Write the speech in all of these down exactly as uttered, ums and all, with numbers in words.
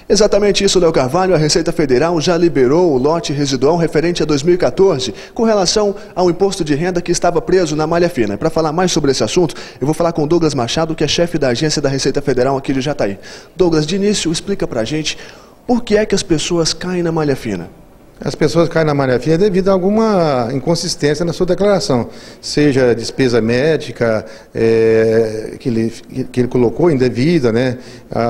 Exatamente isso, Léo Carvalho. A Receita Federal já liberou o lote residual referente a dois mil e quatorze com relação ao imposto de renda que estava preso na malha fina. Para falar mais sobre esse assunto, eu vou falar com o Douglas Machado, que é chefe da agência da Receita Federal aqui de Jataí. Douglas, de início, explica para a gente por que é que as pessoas caem na malha fina. As pessoas caem na malha fina devido a alguma inconsistência na sua declaração, seja despesa médica é, que, ele, que ele colocou indevida, né,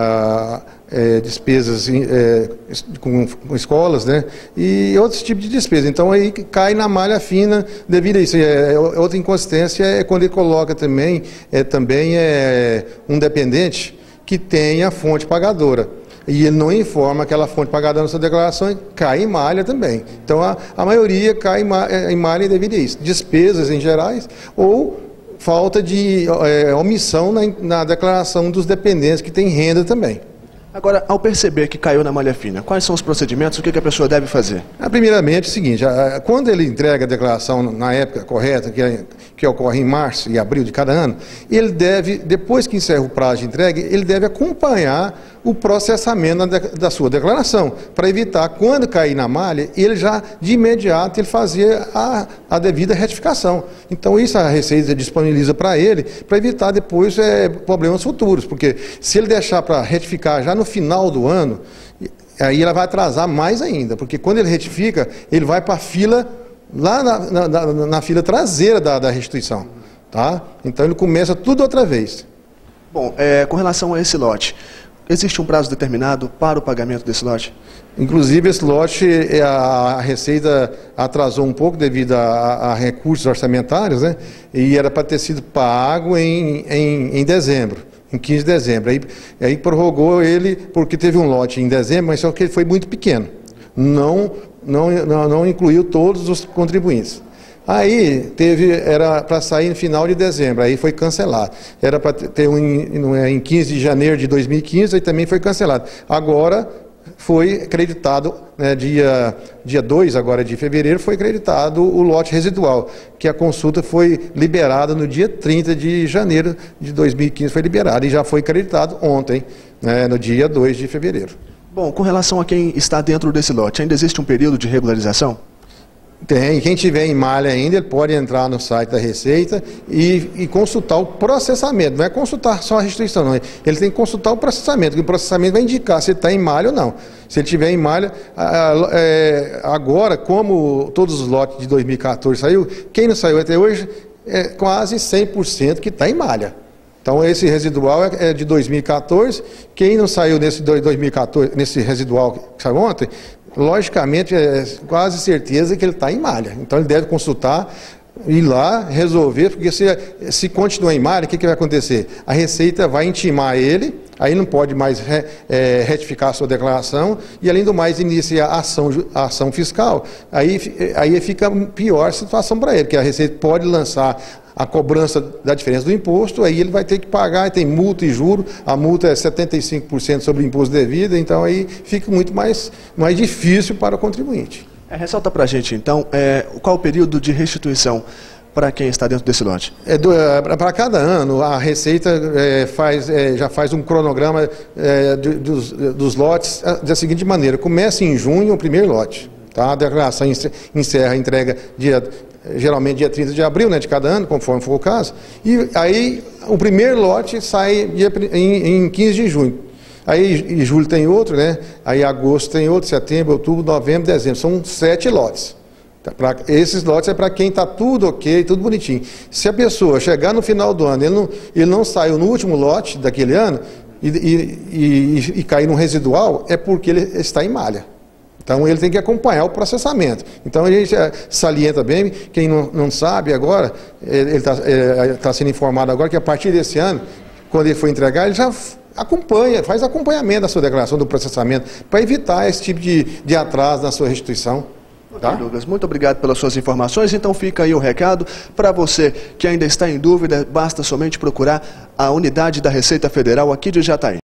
a, é, despesas é, com, com escolas, né, e outros tipos de despesa. Então aí cai na malha fina devido a isso. É, outra inconsistência é quando ele coloca também, é, também é, um dependente que tenha fonte pagadora. E ele não informa aquela fonte pagadora na sua declaração, e cai em malha também. Então, a, a maioria cai em malha, em malha devido a isso. Despesas em gerais ou falta de é, omissão na, na declaração dos dependentes que têm renda também. Agora, ao perceber que caiu na malha fina, quais são os procedimentos, o que, que a pessoa deve fazer? Primeiramente, é o seguinte, a, quando ele entrega a declaração na época correta, que, é, que ocorre em março e abril de cada ano, ele deve, depois que encerra o prazo de entrega, ele deve acompanhar o processamento da, da sua declaração, para evitar, quando cair na malha, ele já, de imediato, ele fazer a, a devida retificação. Então, isso a Receita disponibiliza para ele, para evitar depois é, problemas futuros, porque se ele deixar para retificar já no final do ano, aí ela vai atrasar mais ainda, porque quando ele retifica, ele vai para a fila, lá na, na, na, na fila traseira da, da restituição, tá? Então ele começa tudo outra vez. Bom, é, com relação a esse lote, existe um prazo determinado para o pagamento desse lote? Inclusive, esse lote, a Receita atrasou um pouco devido a, a recursos orçamentários, né? E era para ter sido pago em, em, em dezembro. Em quinze de dezembro, aí, aí prorrogou ele porque teve um lote em dezembro, mas só que ele foi muito pequeno, não, não, não, não incluiu todos os contribuintes. Aí teve, era para sair no final de dezembro, aí foi cancelado. Era para ter um em, em quinze de janeiro de dois mil e quinze, aí também foi cancelado. Agora foi acreditado, né, dia, dia dois agora de fevereiro, foi acreditado o lote residual, que a consulta foi liberada no dia trinta de janeiro de dois mil e quinze, foi liberada e já foi acreditado ontem, né, no dia dois de fevereiro. Bom, com relação a quem está dentro desse lote, ainda existe um período de regularização? Tem, quem tiver em malha ainda, ele pode entrar no site da Receita e, e consultar o processamento, não é consultar só a restituição, não. Ele tem que consultar o processamento, porque o processamento vai indicar se ele está em malha ou não. Se ele estiver em malha, é, agora, como todos os lotes de dois mil e quatorze saiu, quem não saiu até hoje, é quase cem por cento que está em malha. Então, esse residual é de dois mil e quatorze, quem não saiu nesse dois mil e quatorze, nesse residual que saiu ontem, logicamente, é quase certeza que ele está em malha. Então, ele deve consultar, ir lá, resolver, porque se, se continuar em malha, o que, que vai acontecer? A Receita vai intimar ele, aí não pode mais re, é, retificar a sua declaração, e além do mais, inicia a ação, a ação fiscal, aí, aí fica pior a situação para ele, porque a Receita pode lançar a cobrança da diferença do imposto, aí ele vai ter que pagar, tem multa e juro, a multa é setenta e cinco por cento sobre o imposto devido, então aí fica muito mais, mais difícil para o contribuinte. É, ressalta para a gente, então, é, qual o período de restituição para quem está dentro desse lote? É, é, para cada ano, a Receita é, faz, é, já faz um cronograma é, de, dos, dos lotes da seguinte maneira: começa em junho o primeiro lote, tá? A declaração encerra a entrega dia... geralmente dia trinta de abril, né, de cada ano, conforme for o caso, e aí o primeiro lote sai dia, em, em quinze de junho, aí em julho tem outro, né, aí agosto tem outro, setembro, outubro, novembro, dezembro, são sete lotes. Pra, esses lotes é para quem está tudo ok, tudo bonitinho. Se a pessoa chegar no final do ano, ele não, ele não saiu no último lote daquele ano e, e, e, e cair no residual, é porque ele está em malha. Então, ele tem que acompanhar o processamento. Então, a gente salienta bem, quem não, não sabe agora, ele está é, tá sendo informado agora que a partir desse ano, quando ele for entregar, ele já acompanha, faz acompanhamento da sua declaração, do processamento, para evitar esse tipo de, de atraso na sua restituição. Tá? Okay, Douglas, muito obrigado pelas suas informações. Então fica aí o recado para você que ainda está em dúvida, basta somente procurar a unidade da Receita Federal aqui de Jataí.